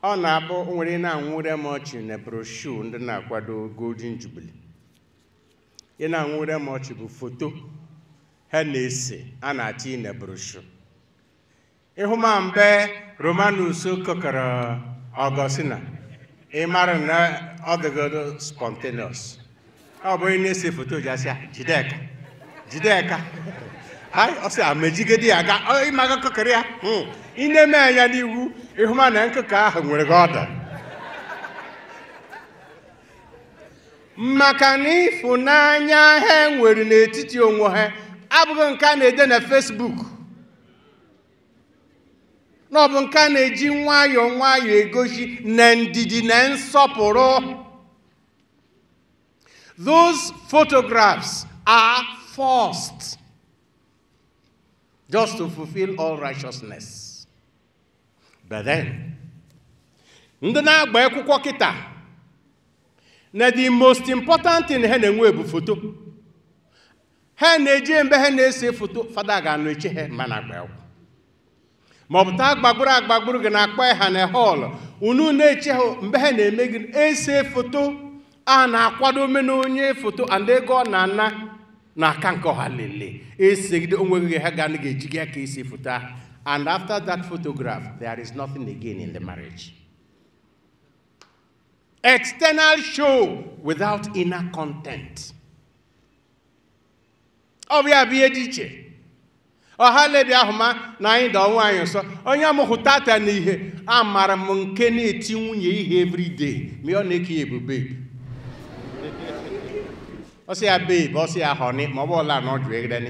Onah bụ nwere na-anwụre mochi na brochure ndị na-akwado Golden Jubilee. Ị na-anwụre mochi bụ foto ha na-ese a na-achị na brochure. Ịhụ ma mgbe Romanus kokọrọ Augustina, ị mara na ọ dịgodo spontaneous. Ọ bụ onye na-ese foto ji asị Jideka. Hai, ọ sị amejigide ya ga ịmaga kokọrọ ya. Ị na-eme anya n'iwu ịhụ ma na nkụkọ ahụ nwere gị ọda. Maka na ịfụnanya ha nwere n'etiti onwe ha abụghị nke a na-ede na Facebook. Na ọ bụ nke a na-eji nwayọọ egosi na ndidi na nsọpụrụ. Those photographs are forced just to fulfill all righteousness. But then, ndị na-agba akwụkwọ kịta na the most important thing ha na-enwe bụ foto. Ha na-eji mgbe ha na-ese foto fada ga-anụ eche ha ma na-agba akwụkwọ. Ma ọ bụ taa agbagburu gị na-akpa ha na hall, unu na-eche ha mgbe ha na-eme gị ese foto a na-akwado omena onye foto and ego ọ na-ana n'aka nke ọha lele esegide onweghị ha ga-eji gị aka ese foto ahụ. And after that photograph, there is nothing again in the marriage. External show without inner content. Ọbịa bịa dị iche. Ọha lebi ahụ ma na anyị da ọnwa anyị nsọ. Onye amụhụtata n'ihe amara m nke na-eti nwunye ihe every day. Ma ọ na-eke ebube. Ọ sị ya babe, ọ sị ya honey, ma ọ bụ ọla na ọ jụ egedeni.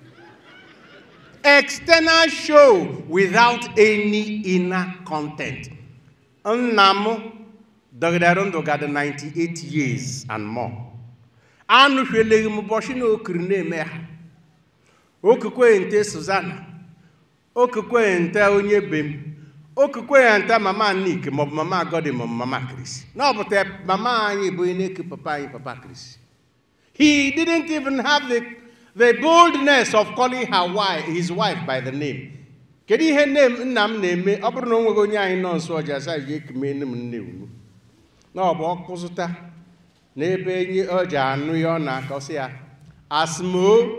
External show without any inner content. Nna m dọgidere ndụ gadị 98 years and more. Anụhụeleghị m ụbọchị na okiri na-eme ha. Okukwe nte Susanna, okukwe nte onye be m, okukwe nte mama Nick, ma ọ bụ mama Godi, ma ọ bụ mama Chris. Na ọ bụ te mama anyị bụ onye na-eke papa anyị papa Chris. He didn't even have the boldness of calling his wife by the name. Kedu ihe name nna m na-eme ọ bụrụ na onweghị onye anyị nọ nso ọja asa ji ekeme nne m nne unu. Na ọ bụ ọkụzụta n'ebe enyi ọja anụ ya ọ na-aka ọsị ya asmo.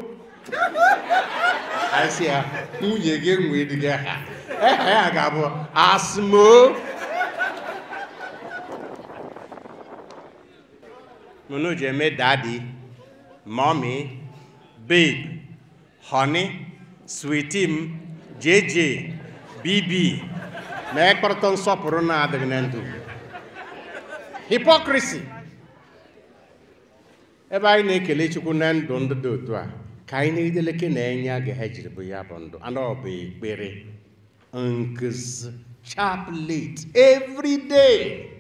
I say nwunye gị nwee dị gị ha. Ya ga-abụ asmo. Munu ji eme daddy, mommy, babe, honey, sweetie, JJ, BB. Ma ekpọrọtọ nsọpụrụ na-adịghị na ndụ. Hypocrisy. Ebe anyị na-ekele Chukwu na ndụ ndị dị otu a, ka anyị na-edeleke na-enye aga ha jiri bụ ya bụ ndụ. Anọ bụ ekpere, nkụzi, chaplet, every day.